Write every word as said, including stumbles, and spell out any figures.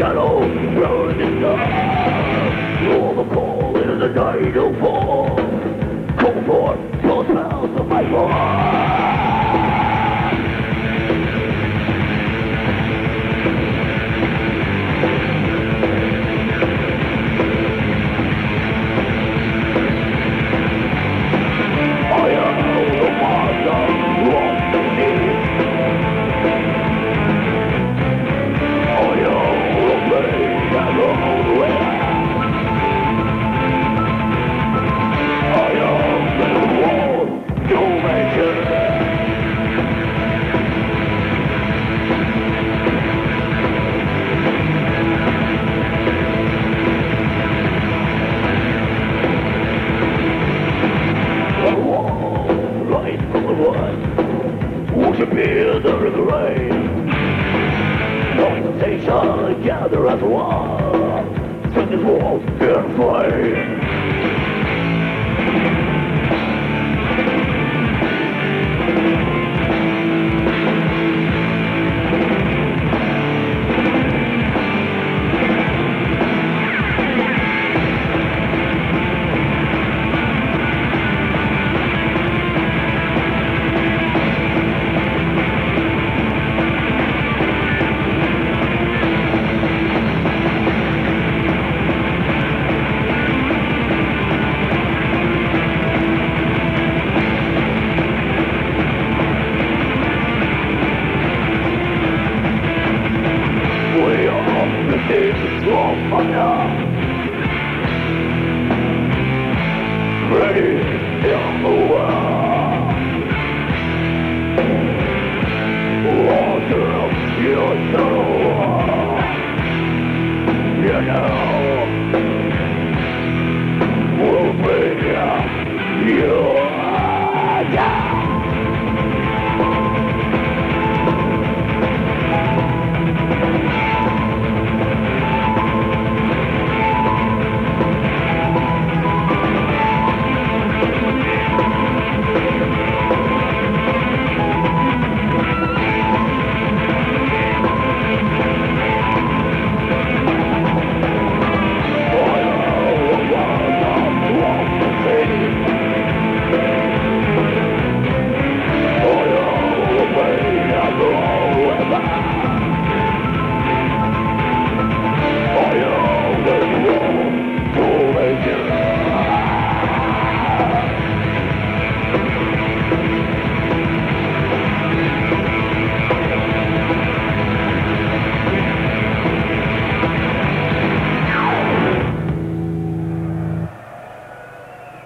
shadow, burning dark. All the cold in the night will fall. Cold for the smells of my heart. Worshiping the rain, no sensation gather as one. Send this world in flame. We are the kings of fire.